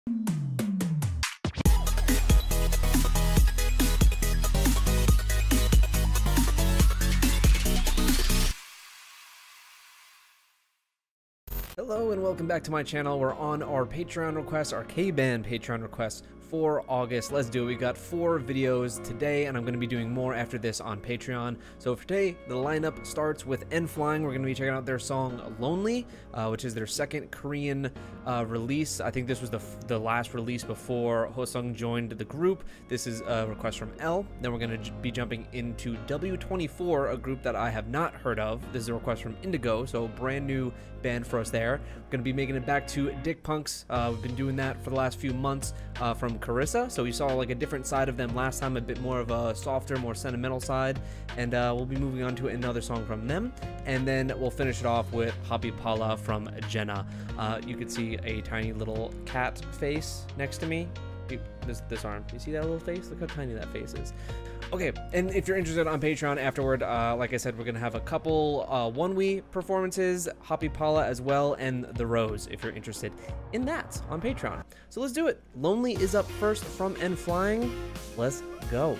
Hello and welcome back to my channel. We're on our Patreon request, our K-Band Patreon request for August. Let's do it. We got 4 videos today, and I'm going to be doing more after this on Patreon. So for today, the lineup starts with N.Flying. We're going to be checking out their song Lonely, which is their second Korean release. I think this was the last release before Hosung joined the group. This is a request from L. Then we're going to be jumping into W24, a group that I have not heard of. This is a request from Indigo, so brand new band for us there. We're going to be making it back to Dick Punks. We've been doing that for the last few months from Carissa, so we saw like a different side of them last time, a bit more of a softer, more sentimental side, and we'll be moving on to another song from them, and then we'll finish it off with Happy Pala from Jenna. You can see a tiny little cat face next to me. This arm, you see that little face? Look how tiny that face is. Okay, and if you're interested on Patreon afterward, like I said, we're gonna have a couple One-We performances, Happy Pala as well, and The Rose, if you're interested in that on Patreon. So let's do it. Lonely is up first from N.Flying. Let's go.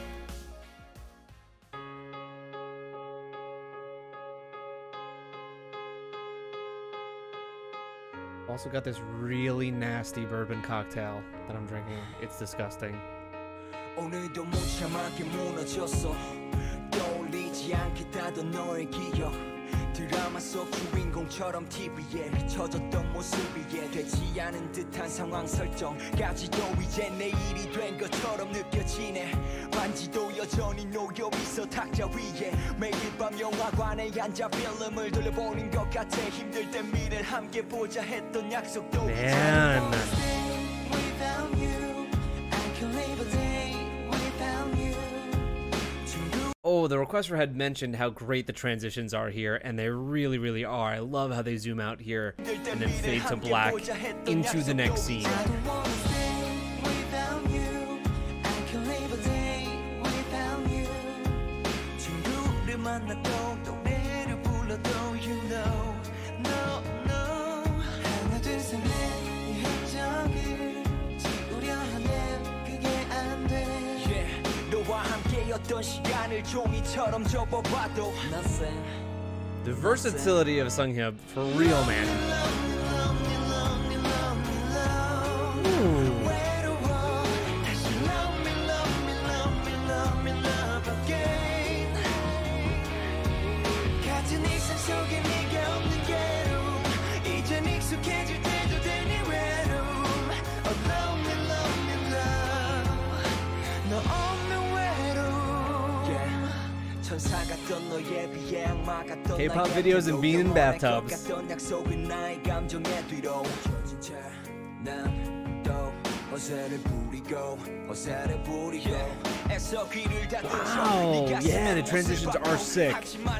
Also got this really nasty bourbon cocktail that I'm drinking. It's disgusting. 오늘도 무참하게 무너졌어. 떠올리지 않겠다던 너의 기억. 드라마 속 주인공처럼 TV에 비춰졌던 모습이에 되지 않은 듯한 상황 설정까지도 이제 내일이 된 것처럼 느껴지네. 반지도 여전히 놓여 있어 탁자 위에. 매일 밤 영화관에 앉아 필름을 돌려보는 것 같아. 힘들 때 미래를 함께 보자 했던 약속도 Man. Oh, the requester had mentioned how great the transitions are here, and they really, really are. I love how they zoom out here and then fade to black into the next scene. The versatility of Sunghyun, for real, man. Ooh. K-pop videos and being in bathtubs. Wow, yeah, the transitions are sick.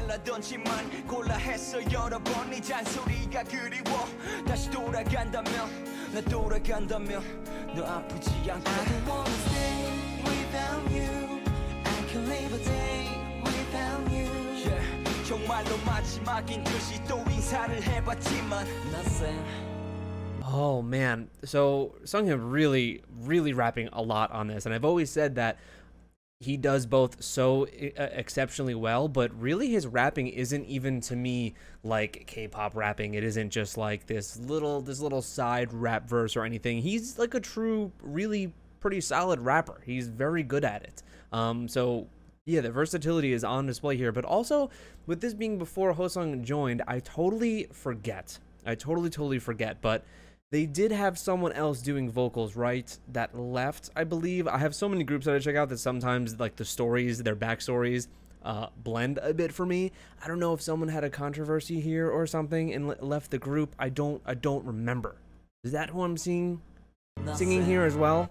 Oh man, so Sunghyun really rapping a lot on this, and I've always said that he does both so exceptionally well, but really his rapping isn't even to me like K-pop rapping. It isn't just like this little side rap verse or anything. He's like a true, really pretty solid rapper. He's very good at it. So yeah, the versatility is on display here, but also with this being before Hosung joined, I totally forget, but they did have someone else doing vocals, right? That left, I believe. I have so many groups that I check out that sometimes like the stories, their backstories blend a bit for me. I don't know if someone had a controversy here or something and left the group. I don't remember. Is that who I'm seeing singing here as well?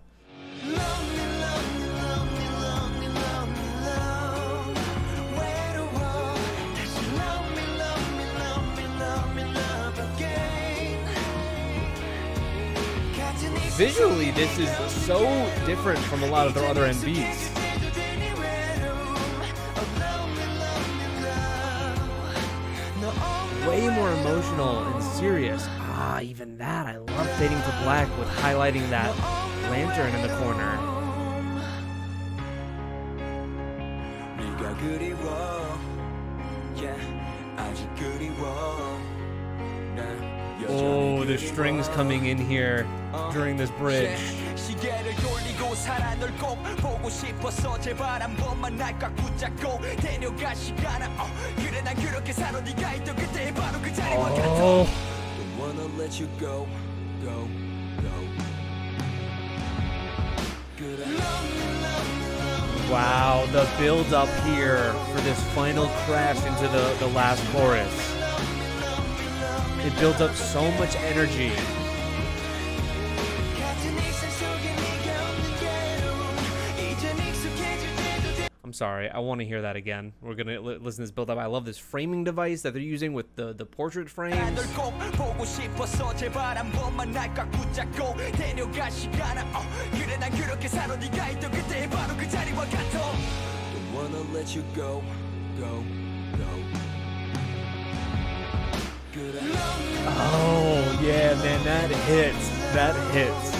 Visually, this is so different from a lot of their other MVs. Way more emotional and serious. Ah, even that. I love fading to black with highlighting that lantern in the corner. Oh, the strings coming in here during this bridge. Oh. Wow, the build up here for this final crash into the last chorus. It built up so much energy. I'm sorry, I want to hear that again. We're gonna listen to this build up. I love this framing device that they're using with the portrait frames. Oh yeah, man, that hits. That hits.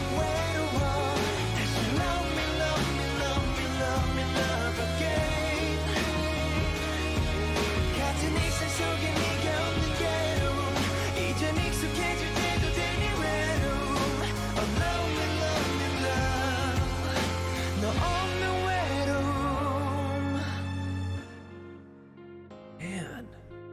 Man.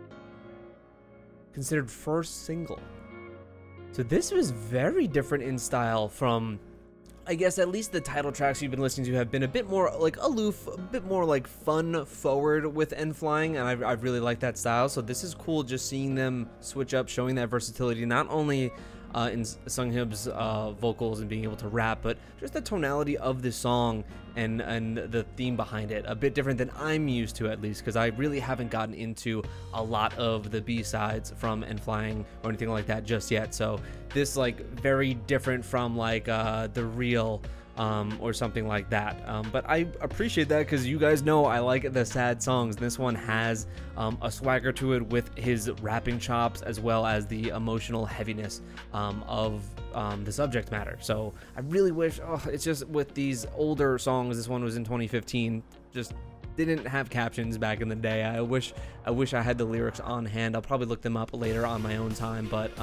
Considered first single. So this was very different in style from, I guess, at least the title tracks you've been listening to have been a bit more like aloof, a bit more like fun forward with N.Flying, and I really like that style. So this is cool just seeing them switch up, showing that versatility, not only in Sunghyun's vocals and being able to rap, but just the tonality of the song and the theme behind it, a bit different than I'm used to, at least, because I really haven't gotten into a lot of the B-sides from N.Flying or anything like that just yet. So this, like, very different from like The Real or something like that, but I appreciate that because you guys know I like the sad songs. This one has a swagger to it with his rapping chops, as well as the emotional heaviness of the subject matter. So I really wish, it's just with these older songs, this one was in 2015, just didn't have captions back in the day. I wish I had the lyrics on hand. I'll probably look them up later on my own time, but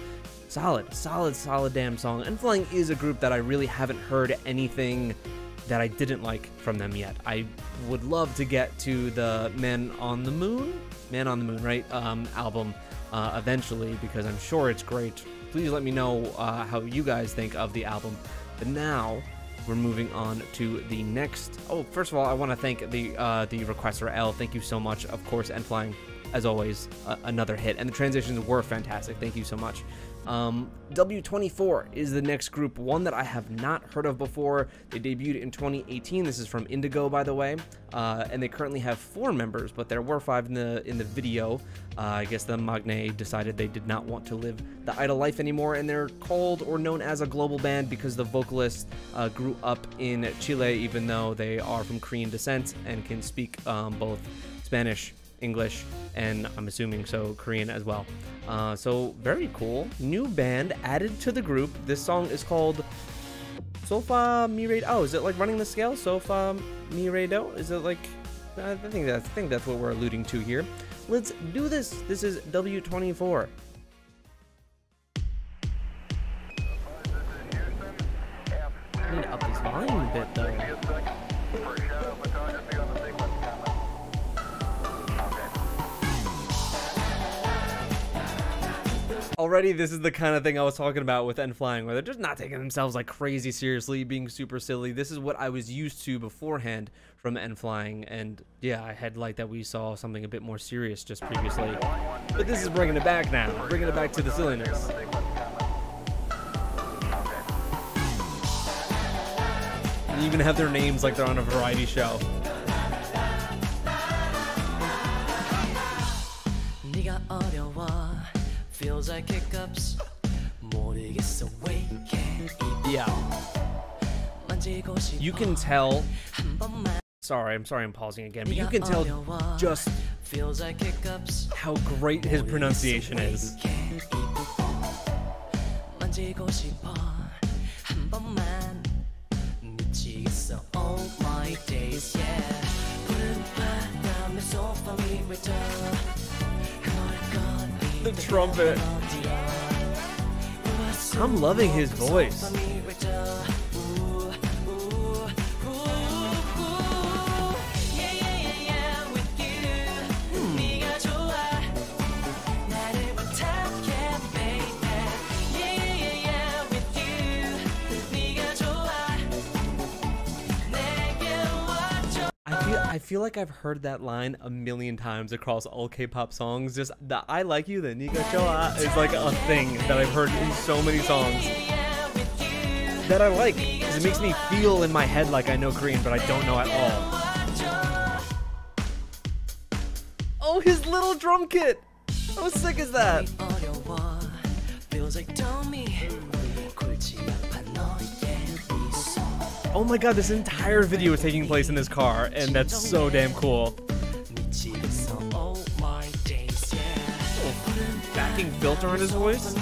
solid damn song. N.Flying is a group that I really haven't heard anything that I didn't like from them yet. I would love to get to the Man on the Moon, right, album eventually, because I'm sure it's great. Please let me know how you guys think of the album. But now we're moving on to the next. Oh, first of all, I want to thank the requester L. Thank you so much. Of course, N.Flying, as always, another hit, and the transitions were fantastic. Thank you so much. W24 is the next group, one that I have not heard of before. They debuted in 2018. This is from Indigo, by the way, and they currently have 4 members, but there were 5 in the video. I guess the Magne decided they did not want to live the idle life anymore, and they're called or known as a global band because the vocalist grew up in Chile, even though they are from Korean descent and can speak both Spanish, English, and I'm assuming so Korean as well. So very cool. New band added to the group. This song is called Sofa Mi Re Do. Oh, is it like running the scale? Sofa Mi Re Do? Is it like, I think that's what we're alluding to here. Let's do this. This is W24. I need to up this volume a bit though. Already, this is the kind of thing I was talking about with N.Flying, where they're just not taking themselves like crazy seriously, being super silly. This is what I was used to beforehand from N.Flying, and yeah, I had liked that we saw something a bit more serious just previously. But this is bringing it back now, bringing it back to the silliness. They even have their names like they're on a variety show. Feels like hiccups. Yeah. You can tell. Sorry, I'm pausing again, but you can tell just how great his pronunciation is. 버티고 싶어 한 번만 미치겠어 all my days yeah 푸른 바람에 소파 위를 져 The trumpet. I'm loving his voice. I feel like I've heard that line a million times across all K-pop songs. Just the "I like you," the "Niga Choa" is like a thing that I've heard in so many songs that I like, because it makes me feel in my head like I know Korean, but I don't know at all. Oh, his little drum kit! How sick is that? Oh my god, this entire video is taking place in this car, and that's so damn cool. Oh, backing filter on his voice?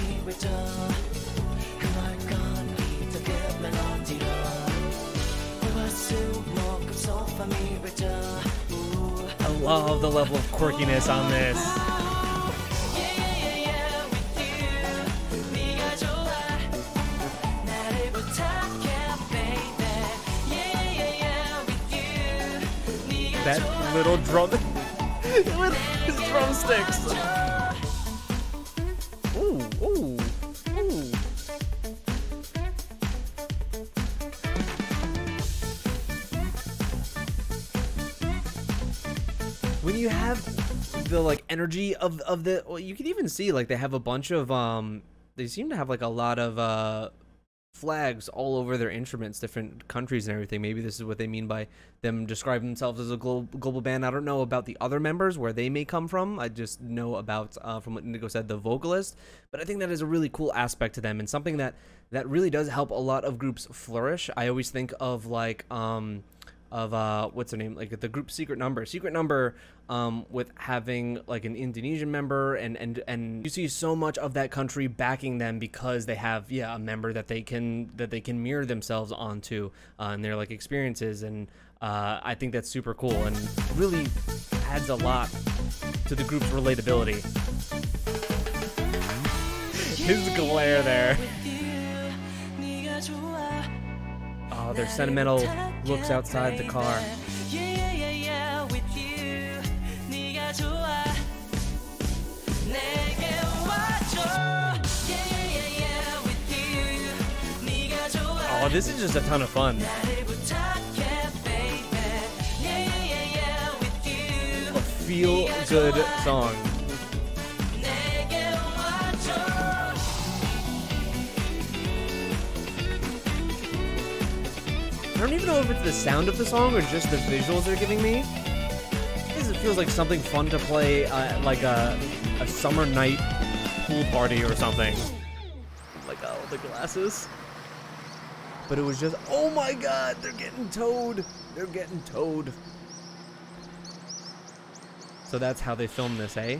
I love the level of quirkiness on this. That little drum with his drumsticks. Ooh, ooh, ooh. When you have the like energy of the, well, you can even see like they have a bunch of they seem to have like a lot of flags all over their instruments, different countries and everything. Maybe this is what they mean by them describing themselves as a global band. I don't know about the other members, where they may come from. I just know about, from what Nico said, the vocalist. But I think that is a really cool aspect to them, and something that really does help a lot of groups flourish. I always think of like what's their name, like the group Secret Number with having like an Indonesian member, and you see so much of that country backing them because they have a member that they can mirror themselves onto and their like experiences, and I think that's super cool and really adds a lot to the group's relatability. His glare there. Oh, their sentimental looks outside the car. Oh, this is just a ton of fun. A feel-good song. I don't even know if it's the sound of the song or just the visuals they're giving me. It feels like something fun to play, like a summer night pool party or something. Like all the glasses. But it was just, oh my god, they're getting towed. They're getting towed. So that's how they filmed this, eh?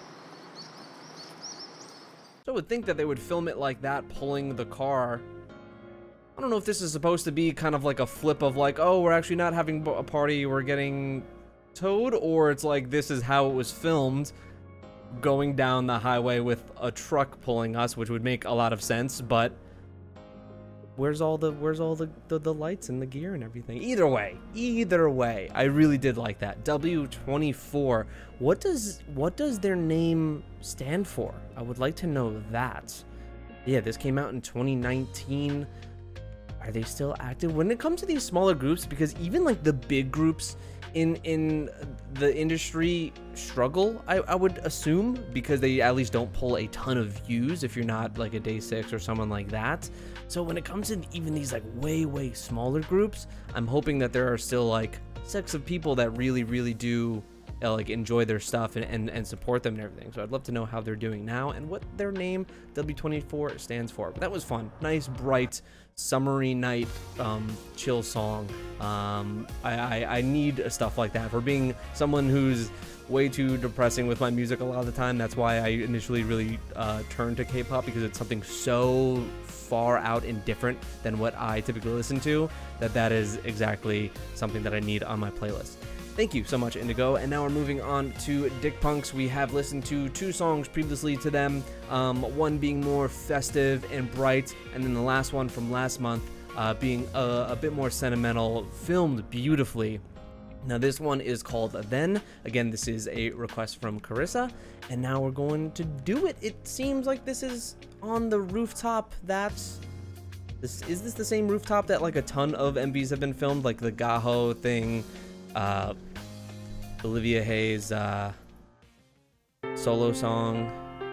So I would think that they would film it like that, pulling the car. I don't know if this is supposed to be kind of like a flip of like, oh, we're actually not having a party, we're getting towed, or it's like this is how it was filmed, going down the highway with a truck pulling us, which would make a lot of sense, but where's all the lights and the gear and everything? Either way, I really did like that. W24. What does their name stand for? I would like to know that. Yeah, this came out in 2019. Are they still active when it comes to these smaller groups? Because even like the big groups in the industry struggle, I would assume, because they at least don't pull a ton of views if you're not like a Day6 or someone like that. So when it comes to even these like way smaller groups, I'm hoping that there are still like sects of people that really do like enjoy their stuff and support them and everything. So I'd love to know how they're doing now and what their name W24 stands for. But that was fun. Nice, bright, summery night chill song. I need stuff like that. For being someone who's way too depressing with my music a lot of the time. That's why I initially really turned to K-pop, because it's something so far out and different than what I typically listen to, that is exactly something that I need on my playlist. Thank you so much, Indigo. And now we're moving on to Dick Punks. We have listened to 2 songs previously to them, one being more festive and bright, and then the last one from last month being a bit more sentimental, filmed beautifully. Now this one is called Then. Again, this is a request from Carissa, and now we're going to do it. It seems like this is on the rooftop is this the same rooftop that like a ton of MVs have been filmed, like the Gaho thing, Olivia Hayes solo song.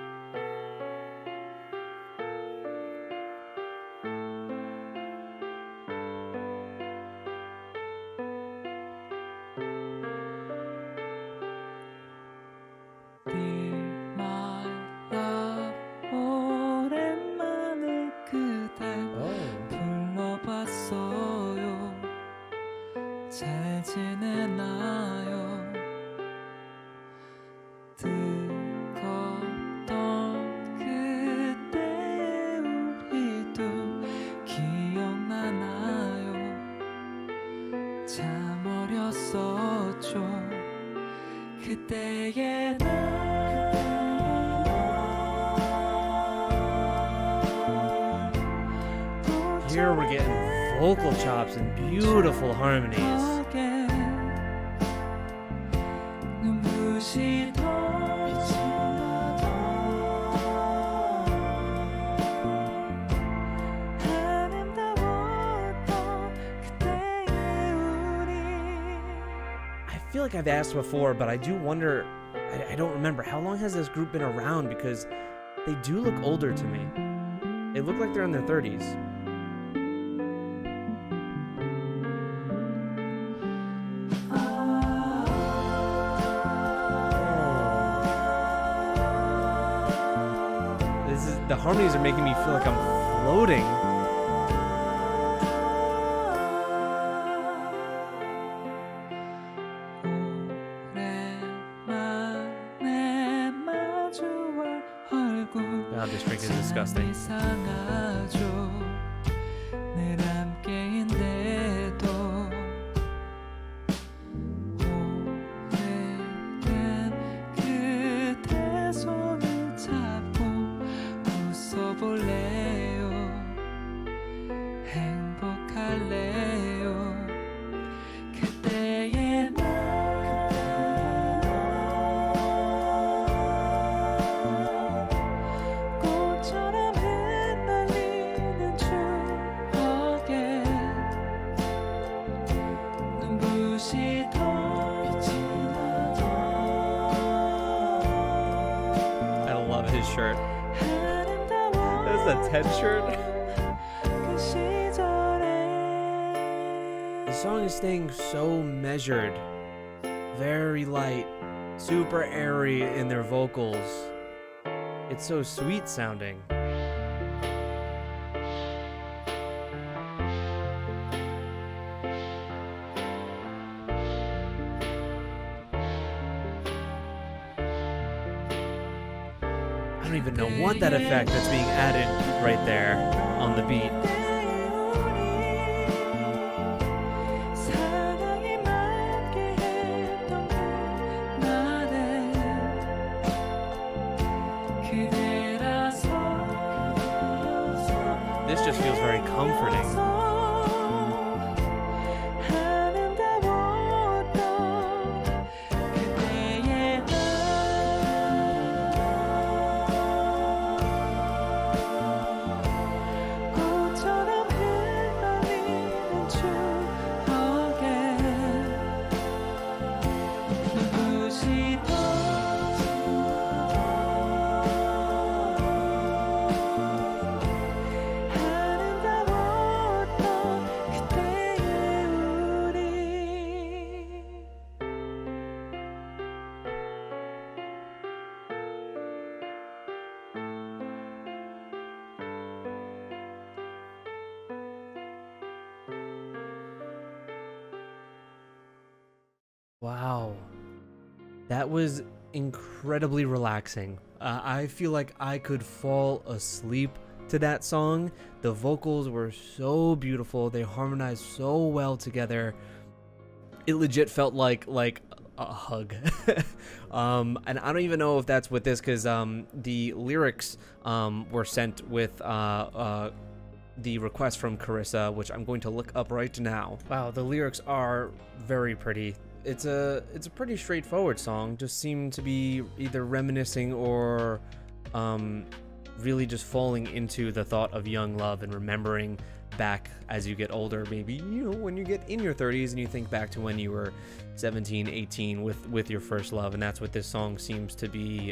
Here we're getting vocal chops and beautiful harmonies. I feel like I've asked before, but I do wonder, I don't remember, how long has this group been around, because they do look older to me. They look like they're in their 30s. The harmonies are making me feel like I'm floating. God, this drink is disgusting. His shirt. That's a Ted shirt. The song is staying so measured, very light, super airy in their vocals. It's so sweet sounding. I don't even know what that effect that's being added right there on the beat. This just feels very comforting. Wow. That was incredibly relaxing. I feel like I could fall asleep to that song. The vocals were so beautiful. They harmonized so well together. It legit felt like a hug. And I don't even know if that's with this, because the lyrics were sent with the request from Carissa, which I'm going to look up right now. Wow, the lyrics are very pretty. It's a pretty straightforward song. Just seemed to be either reminiscing or really just falling into the thought of young love and remembering back as you get older, maybe, you know, when you get in your 30s and you think back to when you were 17, 18 with your first love. And that's what this song seems to be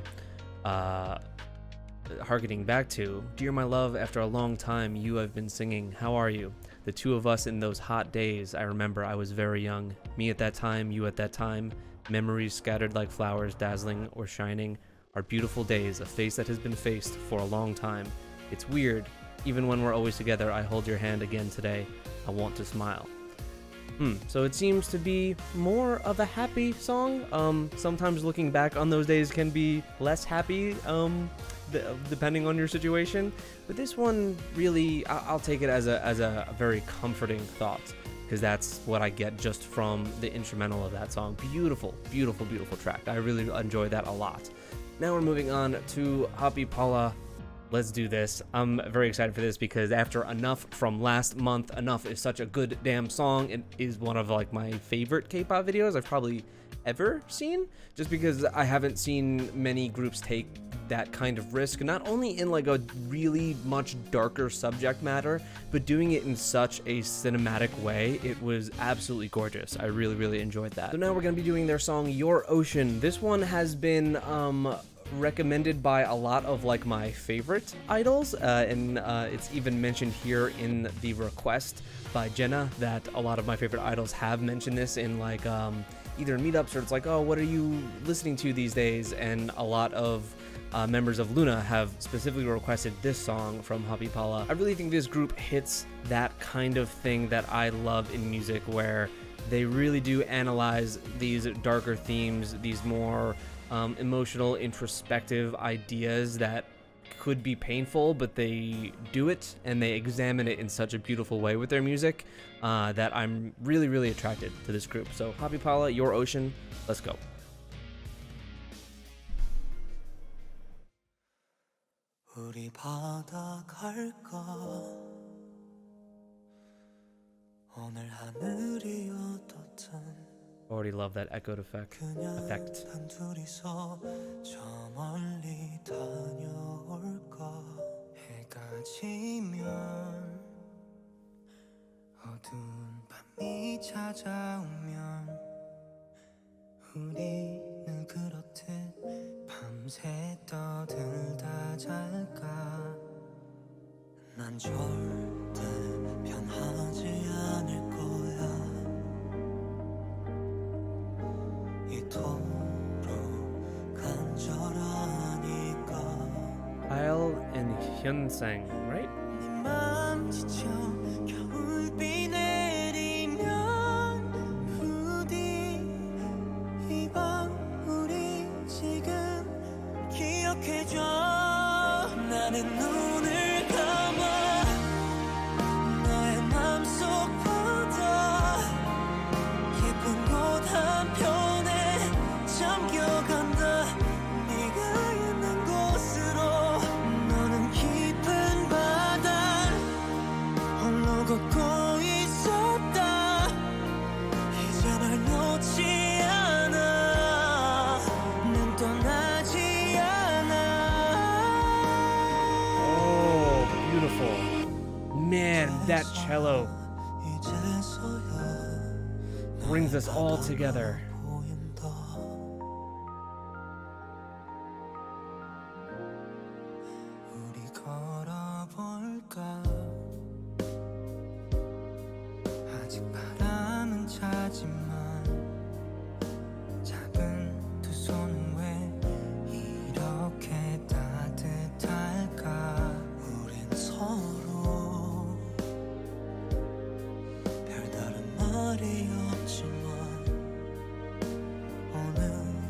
harkening back to. Dear my love, after a long time you have been singing, how are you? The two of us in those hot days, I remember I was very young. Me at that time, you at that time, memories scattered like flowers, dazzling or shining. Our beautiful days, a face that has been faced for a long time. It's weird, even when we're always together, I hold your hand again today. I want to smile. So it seems to be more of a happy song. Sometimes looking back on those days can be less happy, depending on your situation. But this one really, I'll take it as a very comforting thought, because that's what I get just from the instrumental of that song. Beautiful, beautiful, beautiful track. I really enjoyed that a lot. Now we're moving on to Happy Paula. Let's do this. I'm very excited for this because after Enough from last month, Enough is such a good damn song. It is one of like my favorite K-pop videos I've probably ever seen, just because I haven't seen many groups take that kind of risk, not only in like a really much darker subject matter, but doing it in such a cinematic way. It was absolutely gorgeous. I really, really enjoyed that. So now we're gonna be doing their song Your Ocean. This one has been recommended by a lot of like my favorite idols, and it's even mentioned here in the request by Jenna that a lot of my favorite idols have mentioned this in like either in meetups, or it's like, oh, what are you listening to these days? And a lot of members of Luna have specifically requested this song from Happy Paula. I really think this group hits that kind of thing that I love in music, where they really do analyze these darker themes, these more emotional, introspective ideas that could be painful, but they do it and they examine it in such a beautiful way with their music that I'm really, really attracted to this group. So Happy Paula, Your Ocean, let's go. 우리 바다 갈까 오늘 하늘이 어떻든 Already love that echoed effect. 단둘이서 저 멀리 다녀올까 해가 지면 어두운 밤이 찾아오면 우리는 그렇듯 밤새 떠들다 잘까 난 절대 변하지 않을 거야 이토록 간절하니까 Kyle and Hyunsang, right? 네 맘 지쳐 겨울비 내리면 부디 이 밤 우리 지금 기억해줘 나는 눈을 감아 너의 맘속보다 깊은 곳 한편에 잠겨간다 네가 있는 곳으로 너는 깊은 바다를 홀로 걷고 있었다 이제 널 놓지 않아 난 떠나지 않아 Oh, beautiful. Man, that cello 이제서야 brings us all together. 보인다 우리 걸어볼까 아직 바람은 차지만 작은 두 손은 왜 이렇게 따뜻할까 우린 서로 별다른 말이 없지만 오늘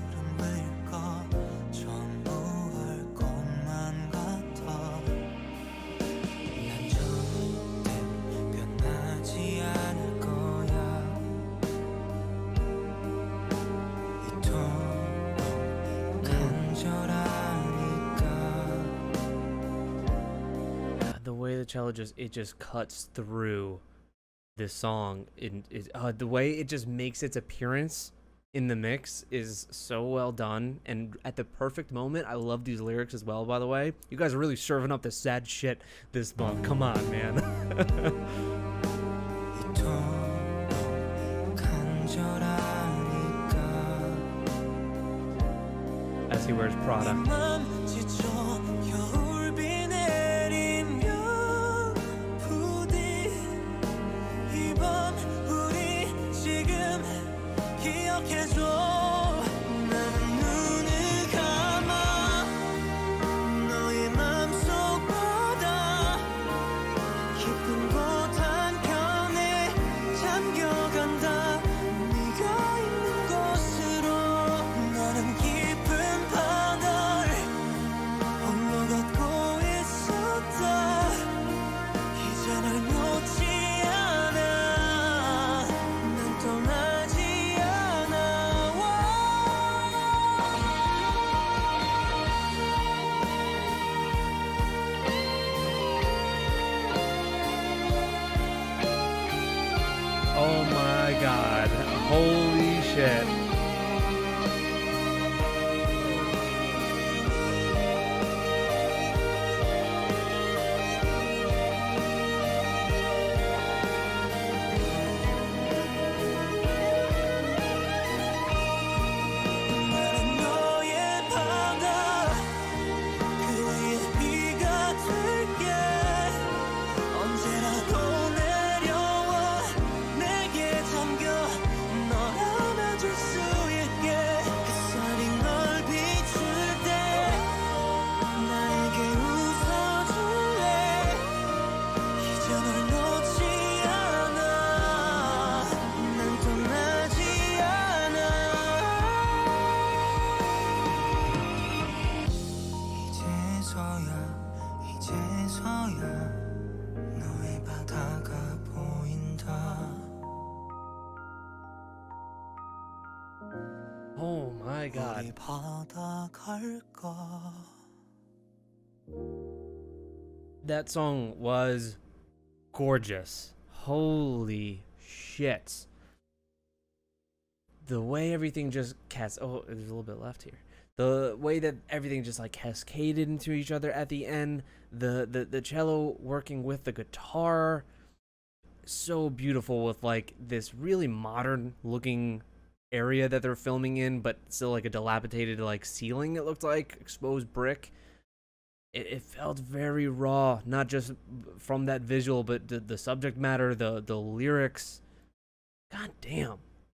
cello just cuts through this song. The way it just makes its appearance in the mix is so well done, and at the perfect moment. I love these lyrics as well, by the way. You guys are really serving up the sad shit this month. Come on, man. As he wears Prada. Oh my god. Holy shit. Oh my god. That song was gorgeous. Holy shit. The way everything just oh, there's a little bit left here. The way that everything just like cascaded into each other at the end, the cello working with the guitar, so beautiful, with like this really modern looking area that they're filming in, but still like a dilapidated like ceiling, it looked like exposed brick. It felt very raw, not just from that visual, but the subject matter, the lyrics. God damn.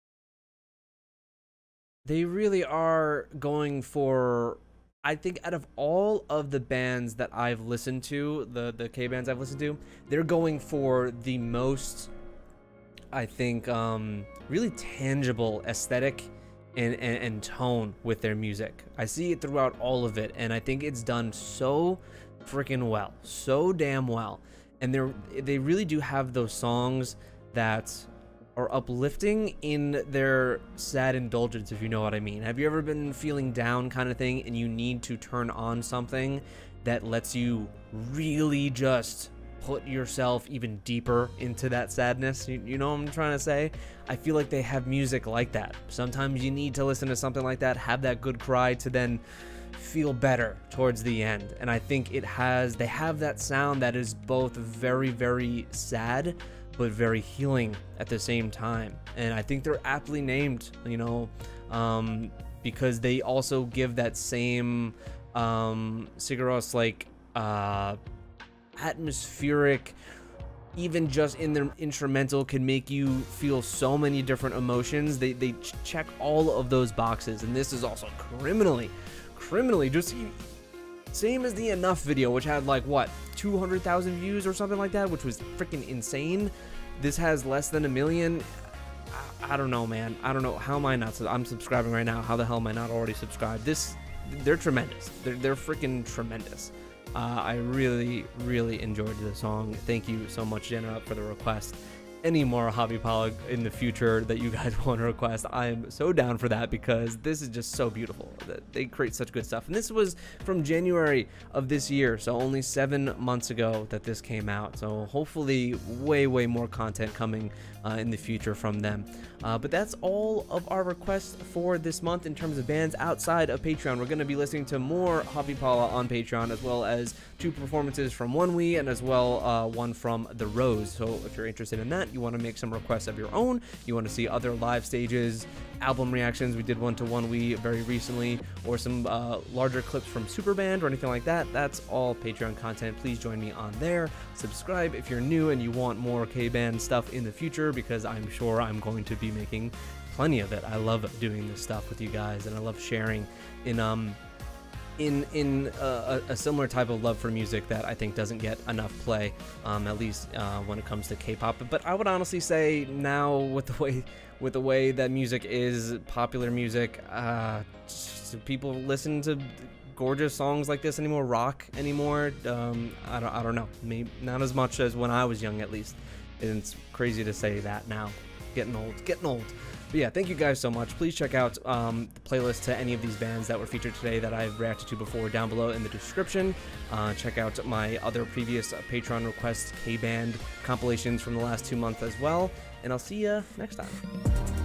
They really are going for, I think out of all of the bands that I've listened to, the K-bands I've listened to, they're going for the most, I think, really tangible aesthetic and tone with their music. I see it throughout all of it, and I think it's done so freaking well, so damn well. And they really do have those songs that are uplifting in their sad indulgence, if you know what I mean. Have you ever been feeling down kind of thing, and you need to turn on something that lets you really just put yourself even deeper into that sadness? You know what I'm trying to say? I feel like they have music like that. Sometimes you need to listen to something like that, have that good cry to then feel better towards the end. And I think they have that sound that is both very, very sad, but very healing at the same time. And I think they're aptly named, you know, because they also give that same Sigur Rós like atmospheric, even just in their instrumental, can make you feel so many different emotions. They check all of those boxes, and this is also criminally just same as the Enough video, which had like what, 200,000 views or something like that, which was freaking insane. This has less than 1 million. I don't know, man. I don't know. How am I not? I'm subscribing right now. How the hell am I not already subscribed? They're tremendous. They're freaking tremendous. I really, really enjoyed the song. Thank you so much, Jenna, for the request. any more Hobby Pala in the future that you guys want to request, I am so down for that, because this is just so beautiful. They create such good stuff. And this was from January of this year, so only 7 months ago that this came out. So hopefully way more content coming in the future from them. But that's all of our requests for this month in terms of bands outside of Patreon. We're going to be listening to more Hobby Pala on Patreon, as well as 2 performances from ONEWE, and as well one from The Rose. So if you're interested in that, you want to make some requests of your own, you want to see other live stages, album reactions, we did one to ONEWE very recently, or some larger clips from Superband or anything like that, that's all Patreon content. Please join me on there. Subscribe if you're new and you want more K-Band stuff in the future, because I'm sure I'm going to be making plenty of it. I love doing this stuff with you guys, and I love sharing in a similar type of love for music that I think doesn't get enough play, at least when it comes to K-pop. But I would honestly say now, with the way that music is, popular music, people listen to gorgeous songs like this anymore, rock anymore. I don't know, maybe not as much as when I was young, at least. And it's crazy to say that now, getting old. But yeah, thank you guys so much. Please check out the playlist to any of these bands that were featured today that I've reacted to before down below in the description. Check out my other previous Patreon request K-Band compilations from the last 2 months as well. And I'll see you next time.